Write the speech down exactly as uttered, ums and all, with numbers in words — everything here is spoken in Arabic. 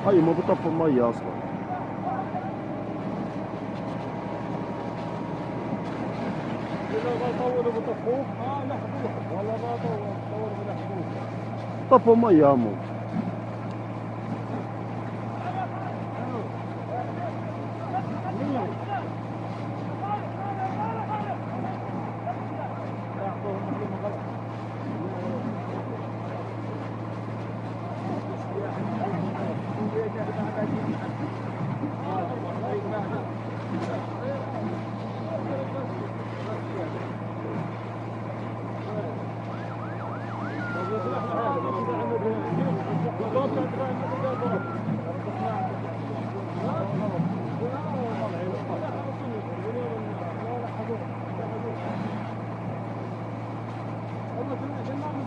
اي ما بطفوا المية اصلا. إذا ما طولوا بطفوه اه لحقوه، والله ما طولوا طولوا بلحقوه. طفوا مية همو. والله كنا